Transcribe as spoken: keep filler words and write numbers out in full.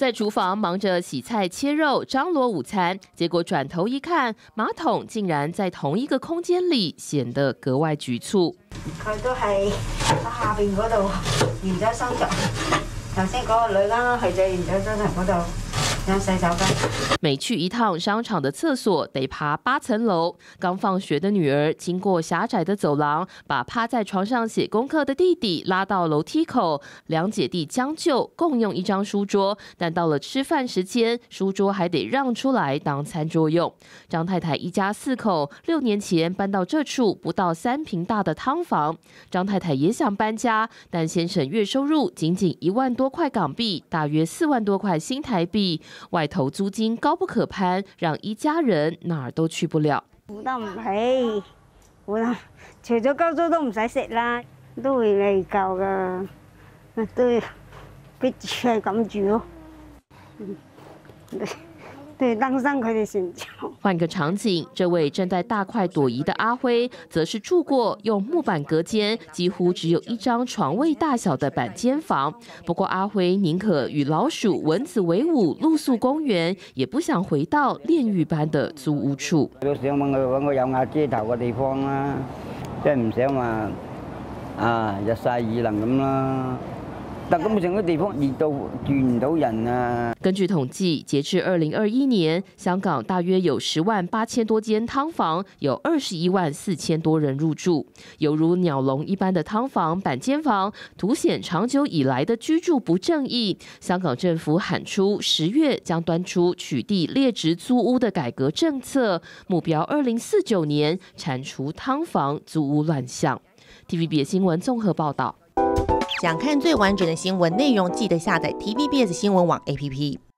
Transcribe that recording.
在厨房忙着洗菜切肉，张罗午餐，结果转头一看，马桶竟然在同一个空間里，顯得格外局促。 佢都係喺下邊嗰度驗咗收咗，頭先嗰個女啱啱去咗驗咗收台嗰度。 每去一趟商场的厕所得爬八层楼。刚放学的女儿经过狭窄的走廊，把趴在床上写功课的弟弟拉到楼梯口，两姐弟将就共用一张书桌，但到了吃饭时间，书桌还得让出来当餐桌用。张太太一家四口六年前搬到这处不到三坪大的汤房。张太太也想搬家，但先生月收入仅仅一万多块港币，大约四万多块新台币。 外頭租金高不可攀，讓一家人哪兒都去不了。 負擔唔起，負擔除咗交租都唔使食啦，都會內疚噶，都逼住係咁住咯。對，擔心佢哋成長。 換個場景，這位正在大快朵頤的阿輝，則是住過用木板隔間，幾乎只有一張床位大小的板間房。不過阿輝寧可與老鼠、蚊子為伍，露宿公園，也不想回到煉獄般的租屋處。 都想揾個揾個有瓦遮頭嘅地方啦，即係唔想話啊日曬雨淋咁啦。 但根本上個地方熱到住唔到人啊！ 根據統計，截至二零二一年，香港大約有十萬八千多間劏房，有二十一萬四千多人入住。猶如鳥籠一般的劏房、板間房，凸顯長久以來的居住不正義。香港政府喊出十月將端出取締劣質租屋的改革政策，目標二零四九年鏟除劏房租屋亂象。T V B S 新聞綜合報道。 想看最完整的新聞內容，記得下載 T V B S 新聞網 A P P。